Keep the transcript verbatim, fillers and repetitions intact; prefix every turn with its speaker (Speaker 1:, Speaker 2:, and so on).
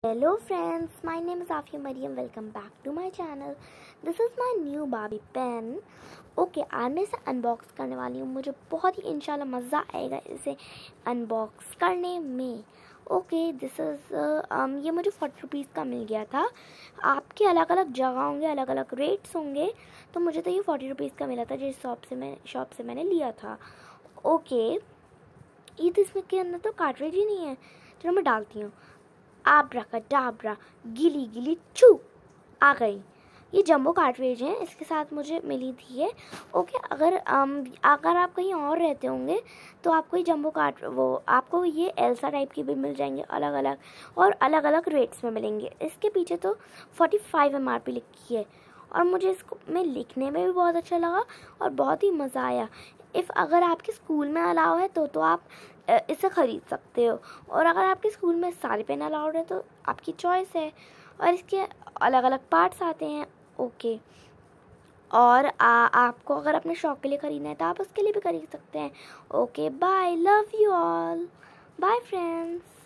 Speaker 1: Hello friends, my name is Afia Mariam. Welcome back to my channel. This is my new Barbie pen. Okay okay, आज मैं इसे unbox करने वाली हूँ. मुझे बहुत ही इंशाल्लाह मज़ा आएगा इसे अनबॉक्स करने में. ओके दिस इज़ ये मुझे फोर्टी रुपीज़ का मिल गया था. आपके अलग अलग जगह होंगे, अलग अलग रेट्स होंगे. तो मुझे तो ये फोर्टी रुपीज़ का मिला था जिस शॉप से मैं शॉप से मैंने लिया था. ओके okay, ये तो इसमें के अंदर तो कार्ट्रिज ही नहीं है. चलो मैं डालती हूँ. आब्राकडाब्रा गिली गिली चू आ गई. ये जंबो कार्ट्रिज है, इसके साथ मुझे मिली थी ये. ओके अगर आम, अगर आप कहीं और रहते होंगे तो आपको ये जंबो कार्ट वो आपको ये एल्सा टाइप की भी मिल जाएंगे अलग अलग और अलग अलग रेट्स में मिलेंगे. इसके पीछे तो forty five M R P लिखी है और मुझे इसको में लिखने में भी बहुत अच्छा लगा और बहुत ही मज़ा आया. इफ़ अगर आपके स्कूल में अलाउ है तो तो आप इसे ख़रीद सकते हो, और अगर आपके स्कूल में सारे पेन अलाउड है तो आपकी चॉइस है. और इसके अलग अलग पार्ट्स आते हैं. ओके और आ, आपको अगर अपने शौक़ के लिए ख़रीदना है तो आप उसके लिए भी खरीद सकते हैं. Okay bye, love you all, bye friends.